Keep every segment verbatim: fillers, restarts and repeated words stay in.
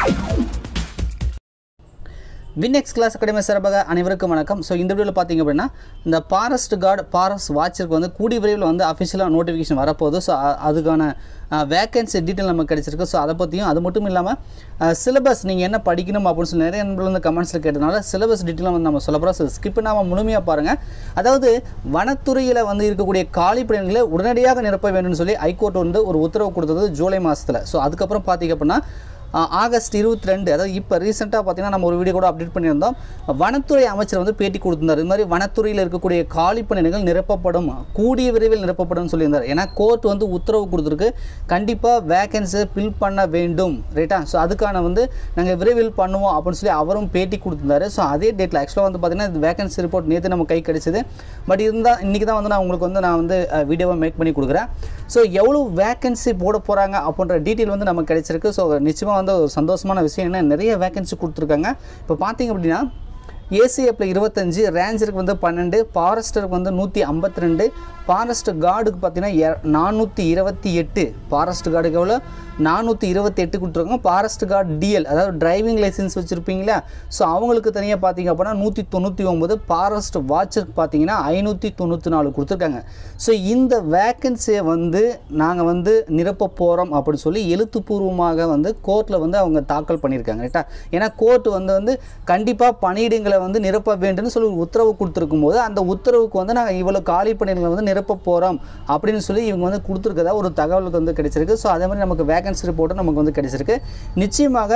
Winxclass Academy சார்பாக அனைவருக்கும் வணக்கம். ஸோ இந்த வீடியோவில் பார்த்தீங்க அப்படின்னா இந்த ஃபாரஸ்ட் கார்டு ஃபாரஸ்ட் வாட்சருக்கு வந்து கூடிய விரைவில் வந்து அஃபிஷியலாக நோட்டிஃபிகேஷன் வரப்போகுது. ஸோ அதுக்கான வேகன்சி டீட்டெயில் நமக்கு கிடச்சிருக்கு. ஸோ அதை பற்றியும் அது மட்டும் இல்லாமல் சிலபஸ் நீங்கள் என்ன படிக்கணும் அப்படின்னு சொல்லி நிறைய நண்பர்கள் வந்து கமெண்ட்ஸில் கேட்டதுனால சிலபஸ் டீட்டெயிலாக வந்து நம்ம சொல்ல போகிறோம். ஸோ ஸ்கிப் பண்ணாமல் முழுமையாக பாருங்கள். அதாவது வனத்துறையில் வந்து இருக்கக்கூடிய காலி பணிகளை உடனடியாக நிரப்ப வேண்டும்னு சொல்லி ஹைகோர்ட் வந்து ஒரு உத்தரவு கொடுத்தது ஜூலை மாதத்தில். ஸோ அதுக்கப்புறம் பார்த்தீங்க அப்படின்னா ஆகஸ்ட் இருபத்தி ரெண்டு அதாவது இப்போ ரீசெண்டாக பார்த்தீங்கன்னா நம்ம ஒரு வீடியோ கூட அப்டேட் பண்ணியிருந்தோம். வனத்துறை அமைச்சர் வந்து பேட்டி கொடுத்திருந்தார். இது மாதிரி வனத்துறையில் இருக்கக்கூடிய காலி பணியிடங்கள் நிரப்பப்படும், கூடிய விரைவில் நிரப்பப்படும் சொல்லியிருந்தார். ஏன்னா கோர்ட் வந்து உத்தரவு கொடுத்துருக்கு, கண்டிப்பாக வேகன்சி ஃபில் பண்ண வேண்டும், ரைட்டா. ஸோ அதுக்கான வந்து நாங்கள் விரைவில் பண்ணுவோம் அப்படின்னு சொல்லி அவரும் பேட்டி கொடுத்துருந்தாரு. ஸோ அதே டேட்டில் ஆக்சுவலாக வந்து பார்த்தீங்கன்னா இந்த வேகன்சி ரிப்போர்ட் நேற்று நம்ம கை கிடைச்சிது. பட் இருந்தால் இன்றைக்கி தான் வந்து நான் உங்களுக்கு வந்து நான் வந்து வீடியோவை மேக் பண்ணி கொடுக்குறேன். ஸோ எவ்வளோ வேகன்சி போட போகிறாங்க அப்படின்ற டீட்டெயில் வந்து நமக்கு கிடைச்சிருக்கு. ஸோ நிச்சயமாக வந்து ஒரு சந்தோஷமான விஷயம் என்ன, நிறைய வேகன்சி கொடுத்துருக்காங்க. இப்போ பார்த்தீங்க அப்படின்னா ஏசிஎஃப்ல இருபத்தஞ்சு, ரேஞ்சருக்கு வந்து பன்னெண்டு, ஃபாரஸ்டருக்கு வந்து நூற்றி ஐம்பத்தி ரெண்டு, ஃபாரஸ்ட் கார்டுக்கு பார்த்தீங்கன்னா நானூற்றி இருபத்தி எட்டு, ஃபாரஸ்ட் கார்டுக்கு எவ்வளோ நானூற்றி இருபத்தி எட்டு கொடுத்துருக்காங்க. ஃபாரஸ்ட் கார்டு டிஎல் அதாவது டிரைவிங் லைசன்ஸ் வச்சுருப்பீங்களா, ஸோ அவங்களுக்கு தனியாக பார்த்தீங்க அப்படின்னா நூற்றி தொண்ணூற்றி ஒம்பது, ஃபாரஸ்ட் வாட்சருக்கு பார்த்தீங்கன்னா ஐநூற்றி தொண்ணூற்றி நாலு கொடுத்துருக்காங்க. ஸோ இந்த வேக்கன்சியை வந்து நாங்கள் வந்து நிரப்ப போகிறோம் அப்படின்னு சொல்லி எழுத்துப்பூர்வமாக வந்து கோர்ட்டில் வந்து அவங்க தாக்கல் பண்ணியிருக்காங்க, ரைட்டா. ஏன்னா கோர்ட் வந்து வந்து கண்டிப்பாக பணியிடங்களை வந்து நிரப்ப வேண்டும்னு சொல்லி உத்தரவு கொடுத்துருக்கும் போது அந்த உத்தரவுக்கு வந்து நாங்கள் இவ்வளோ காலி பணியிடங்களை வந்து நிரப்ப போகிறோம் அப்படின்னு சொல்லி இவங்க வந்து கொடுத்துருக்கதா ஒரு தகவலுக்கு வந்து கிடைச்சிருக்கு. ஸோ அதே மாதிரி நமக்கு வேகன்சி ரிப்போர்ட்டும் நமக்கு வந்து கிடைச்சிருக்கு. நிச்சயமாக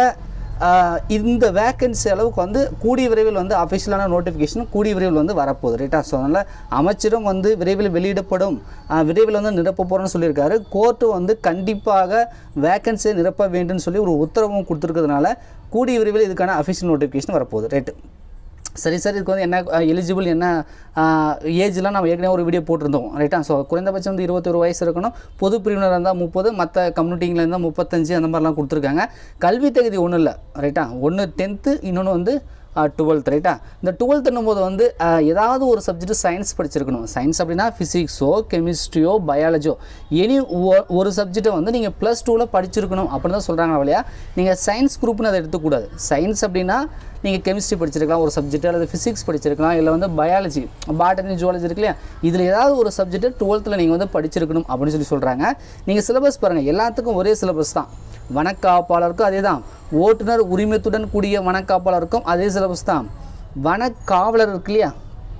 இந்த வேகன்சி அளவுக்கு வந்து கூடிய விரைவில் வந்து அஃபிஷியலான நோட்டிஃபிகேஷன் கூடிய விரைவில் வந்து வரப்போகுது, ரைட்டா. ஸோ அதனால் அமைச்சரும் வந்து விரைவில் வெளியிடப்படும், விரைவில் வந்து நிரப்ப போகிறோன்னு சொல்லியிருக்காரு. கோர்ட்டு வந்து கண்டிப்பாக வேகன்சியை நிரப்ப வேண்டும் சொல்லி ஒரு உத்தரவும் கொடுத்துருக்கிறதுனால கூடிய விரைவில் இதுக்கான அஃபிஷியல் நோட்டிஃபிகேஷன் வரப்போகுது, ரைட்டு. சரி சார், இதுக்கு வந்து என்ன எலிஜிபிள், என்ன ஏஜ்லாம் நம்ம ஏற்கனவே ஒரு வீடியோ போட்டிருந்தோம், ரைட்டா. ஸோ குறைந்தபட்சம் வந்து இருபத்தொரு வயசு இருக்கணும், பொது பிரிவினர் இருந்தால் முப்பது, மற்ற கம்யூனிட்டிங்கில் இருந்தால் முப்பத்தஞ்சு, அந்த மாதிரிலாம் கொடுத்துருக்காங்க. கல்வி தகுதி ஒன்றும் இல்லை, ரைட்டா. ஒன்று டென்த்து, இன்னொன்று வந்து டுவெல்த், ரைட்டா. இந்த டுவெல்த்துன்னும் போது வந்து ஏதாவது ஒரு சப்ஜெக்ட் சயின்ஸ் படிச்சிருக்கணும். சயின்ஸ் அப்படின்னா ஃபிசிக்ஸோ கெமிஸ்ட்ரியோ பயாலஜியோ எனி ஒரு சப்ஜெக்டை வந்து நீங்கள் ப்ளஸ் டூவில் படிச்சிருக்கணும் அப்படின்னு தான் சொல்கிறாங்க. இல்லையா, நீங்கள் சயின்ஸ் குரூப்னு அதை எடுத்துக்கூடாது. சயின்ஸ் அப்படின்னா நீங்கள் கெமிஸ்ட்ரி படிச்சிருக்கலாம் ஒரு சப்ஜெக்ட், அல்லது ஃபிசிக்ஸ் படிச்சிருக்கலாம், இல்லை வந்து பயாலஜி பாட்டனி ஜுவாலஜி இருக்கு இல்லையா, இதில் ஏதாவது ஒரு சப்ஜெக்ட்டு டுவெல்த்தில் நீங்கள் வந்து படிச்சிருக்கணும் அப்படின்னு சொல்லி சொல்கிறாங்க. நீங்கள் சிலபஸ் பாருங்கள், எல்லாத்துக்கும் ஒரே சிலபஸ் தான். வனக்காப்பாளருக்கும் அதே தான், ஓட்டுநர் உரிமத்துடன் கூடிய வனக்காப்பாளருக்கும் அதே சிலபஸ் தான், வனக்காவலர் இருக்கு இல்லையா,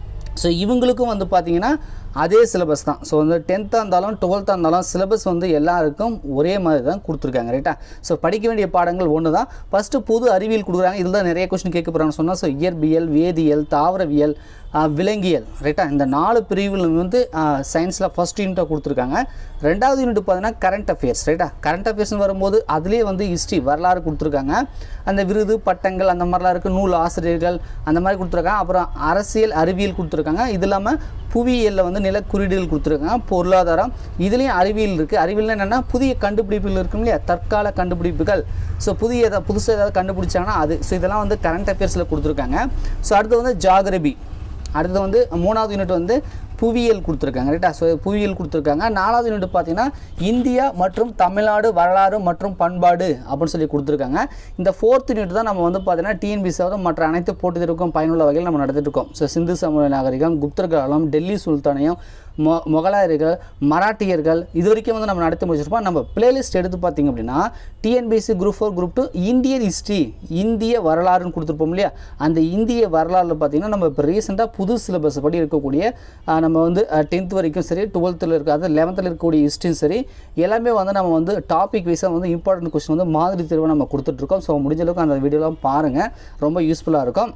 ஸோ இவங்களுக்கும் வந்து பார்த்திங்கன்னா அதே சிலபஸ் தான். ஸோ வந்து டென்த்தாக இருந்தாலும் டுவெல்த்தாக இருந்தாலும் சிலபஸ் வந்து எல்லாருக்கும் ஒரே மாதிரி தான் கொடுத்துருக்காங்க, ரைட்டா. ஸோ படிக்க வேண்டிய பாடங்கள் ஒன்று தான். ஃபஸ்ட்டு பொது அறிவியல் கொடுக்குறாங்க, இதில் தான் நிறைய கொஸ்டின் கேட்க போகிறாங்கன்னு சொன்னால், ஸோ இயற்பியல், வேதியியல், தாவரவியல், விலங்கியல், ரைட்டா. இந்த நாலு பிரிவில் வந்து சயின்ஸில் ஃபஸ்ட் யூனிட்டாக கொடுத்துருக்காங்க. ரெண்டாவது யூனிட் பார்த்தீங்கன்னா கரண்ட் அஃபேர்ஸ், ரைட்டா. கரண்ட் அஃபேர்ஸ்னு வரும்போது அதுலேயே வந்து ஹிஸ்ட்ரி வரலாறு கொடுத்துருக்காங்க. அந்த விருது பட்டங்கள் அந்த மாதிரிலாம் இருக்குது, நூல் ஆசிரியர்கள் அந்த மாதிரி கொடுத்துருக்காங்க. அப்புறம் அரசியல் அறிவியல் கொடுத்துருக்காங்க. இது இல்லாமல் புவியியலில் வந்து நில குறியீடுகள் கொடுத்துருக்காங்க. பொருளாதாரம், இதுலேயும் அறிவியல் இருக்குது. அறிவியல் என்னென்னா புதிய கண்டுபிடிப்புகள் இருக்கும் இல்லையா, தற்கால கண்டுபிடிப்புகள். ஸோ புதிய ஏதாவது புதுசாக ஏதாவது கண்டுபிடிச்சாங்கன்னா அது. ஸோ இதெல்லாம் வந்து கரண்ட் அஃபேர்ஸில் கொடுத்துருக்காங்க. ஸோ அடுத்து வந்து ஜாகிரபி, அடுத்து வந்து மூணாவது யூனிட் வந்து புவியியல் கொடுத்துருக்காங்க, ரைட்டா. ஸோ புவியியல் கொடுத்துருக்காங்க. நாலாவது யூனிட் பார்த்தீங்கன்னா இந்தியா மற்றும் தமிழ்நாடு வரலாறு மற்றும் பண்பாடு அப்படின்னு சொல்லி கொடுத்துருக்காங்க. இந்த ஃபோர்த் யூனிட் தான் நம்ம வந்து பார்த்தீங்கன்னா டிஎன்பிஎஸ்ஸாவது மற்ற அனைத்து போட்டித் தேர்வுக்கும் பயனுள்ள வகையில் நம்ம நடத்திட்டு இருக்கோம். ஸோ சிந்து சமவெளி நாகரிகம், குப்தர் காலம், டெல்லி சுல்தானியம், மொ மொகலாயர்கள், மராட்டியர்கள், இது வரைக்கும் வந்து நம்ம நடத்தி முடிச்சிருப்போம். நம்ம பிளேலிஸ்ட் எடுத்து பார்த்திங்க அப்படின்னா TNPSC group four group two Indian history, இந்திய வரலாறுன்னு கொடுத்துருப்போம் இல்லையா, அந்த இந்திய வரலாறில் பார்த்திங்கன்னா நம்ம இப்போ ரீசெண்டாக புது சிலபஸ் படி இருக்கக்கூடிய நம்ம வந்து டென்த் வரைக்கும் சரி, டுவெல்த்தில் இருக்க அது லெவன்த்தில் இருக்கக்கூடிய ஹிஸ்ட்ரியும் சரி, எல்லாமே வந்து நம்ம வந்து டாபிக் வைஸாக வந்து இம்பார்ட்டன்ட் கொஸ்டின் வந்து மாதிரி தேர்வை நம்ம கொடுத்துட்ருக்கோம். ஸோ முடிஞ்ச அளவுக்கு அந்த வீடியோலாம் பாருங்கள், ரொம்ப யூஸ்ஃபுல்லாக இருக்கும்.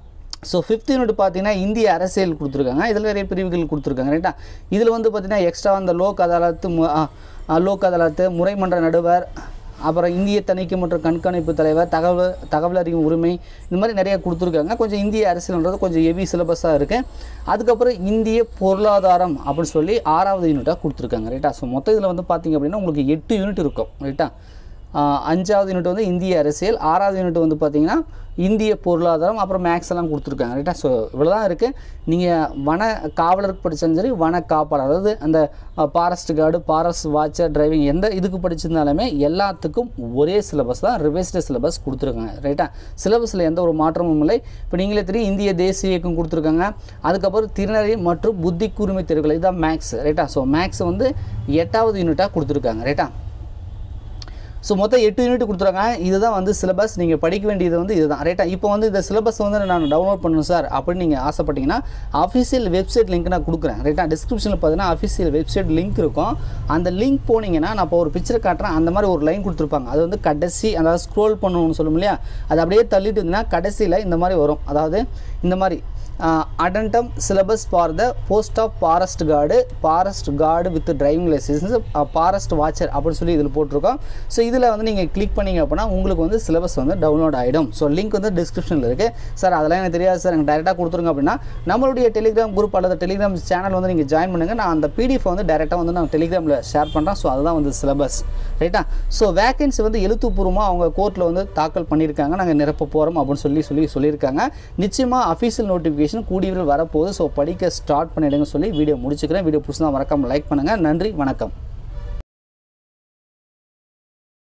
ஸோ ஃபிஃப்த் யூனிட் பார்த்தீங்கன்னா இந்திய அரசியல் கொடுத்துருக்காங்க. இதில் நிறைய பிரிவுகள் கொடுத்துருக்காங்க, ரைட்டா. இதில் வந்து பார்த்திங்கன்னா எக்ஸ்ட்ரா அந்த லோக் அதாலத்து, லோக் அதாலத்து, முறைமன்ற நடுவர், அப்புறம் இந்திய தணிக்கை மற்றும் கண்காணிப்பு தலைவர், தகவல் தகவல் அறியும் உரிமை, இந்த மாதிரி நிறைய கொடுத்துருக்காங்க. கொஞ்சம் இந்திய அரசியல்ன்றது கொஞ்சம் ஹெவி சிலபஸாக இருக்குது. அதுக்கப்புறம் இந்திய பொருளாதாரம் அப்படின்னு சொல்லி ஆறாவது யூனிட்டாக கொடுத்துருக்காங்க, ரைட்டா. ஸோ மொத்தம் இதில் வந்து பார்த்திங்க அப்படின்னா உங்களுக்கு எட்டு யூனிட் இருக்கும், ரைட்டா. அஞ்சாவது யூனிட் வந்து இந்திய அரசியல், ஆறாவது யூனிட் வந்து பார்த்திங்கன்னா இந்திய பொருளாதாரம், அப்புறம் மேக்ஸ் எல்லாம் கொடுத்துருக்காங்க ரைட்டா. ஸோ இவ்வளோ தான் இருக்குது. நீங்கள் வன காவலருக்கு படித்தாலும் சரி, வன காப்பாளர், அதாவது அந்த forest guard, forest watcher, driving எந்த இதுக்கு படிச்சிருந்தாலுமே எல்லாத்துக்கும் ஒரே சிலபஸ் தான், ரிவைஸ்டு சிலபஸ் கொடுத்துருக்காங்க ரைட்டா. சிலபஸில் எந்த ஒரு மாற்றமும் இல்லை. இப்போ நீங்களே தெரியும் இந்திய தேசிய இயக்கம் கொடுத்துருக்காங்க. அதுக்கப்புறம் திறனறி மற்றும் புத்தி கூர்மை தேர்வுகள், இதுதான் மேக்ஸ் ரைட்டா. ஸோ மேக்ஸ் வந்து எட்டாவது யூனிட்டாக கொடுத்துருக்காங்க ரைட்டா. ஸோ மொத்தம் எட்டு யூனிட் கொடுத்துருக்காங்க. இதுதான் வந்து சிலபஸ். நீங்கள் படிக்க வேண்டியது வந்து இதுதான் ரைட்டா. இப்போ வந்து இந்த சிலபஸ் வந்து நான் டவுன்லோட் பண்ணணும் சார் அப்படின்னு நீங்கள் ஆசைப்பட்டீங்கன்னா அஃபிஷியல் வெப்சைட் லிங்க் நான் கொடுக்குறேன் ரைட்டா. டிஸ்கிரிப்ஷனில் பார்த்தீங்கன்னா அஃபிஷியல் வெப்சைட் லிங்க் இருக்கும். அந்த லிங்க் போனீங்கன்னா நான் இப்போ ஒரு பிக்சர் காட்டுறேன், அந்த மாதிரி ஒரு லைன் கொடுத்துருப்பாங்க. அது வந்து கடைசி, அதாவது ஸ்க்ரோல் பண்ணணும்னு சொல்லும் இல்லையா, அது அப்படியே தள்ளிட்டு இருந்தீங்கன்னா கடைசியில் இந்த மாதிரி வரும். அதாவது இந்த மாதிரி addendum syllabus for the post of forest guard, forest guard with driving licence, forest watcher அப்படின்னு சொல்லி இதில் போட்டிருக்கோம். ஸோ இதில் வந்து நீங்கள் கிளிக் பண்ணிங்க அப்படின்னா உங்களுக்கு வந்து சிலபஸ் வந்து டவுன்லோட் ஆகிடும். ஸோ லிங்க் வந்து டிஸ்கிரிப்ஷனில் இருக்குது. சார் அதெல்லாம் எனக்கு தெரியாது சார், எனக்கு டேரெக்டாக கொடுத்துருங்க அப்படின்னா நம்மளுடைய டெலிகிராம் குரூப் அல்லது டெலிகிராம் சேனல் வந்து நீங்கள் ஜாயின் பண்ணுங்கள். நான் அந்த பிடிஎஃப் வந்து டேரெக்டாக வந்து நான் டெலிகிராமில் ஷேர் பண்ணுறேன். ஸோ அதுதான் வந்து சிலபஸ் ரைட்டா. ஸோ வேகன்சி வந்து எழுத்துப்பூர்வமாக அவங்க கோர்ட்டில் வந்து தாக்கல் பண்ணியிருக்காங்க, நாங்கள் நிரப்ப போகிறோம் அப்படின்னு சொல்லி சொல்லி சொல்லியிருக்காங்க. நிச்சயமாக அஃபீஷியல் நோட்டிஃபிகேஷன் கூடிய விரைவில் வரப்போகுது. ஸோ படிக்க ஸ்டார்ட் பண்ணிடுங்க சொல்லி வீடியோ முடிச்சுக்கிறேன். வீடியோ பிடிச்சா மறக்காமல் லைக் பண்ணுங்கள். நன்றி, வணக்கம்.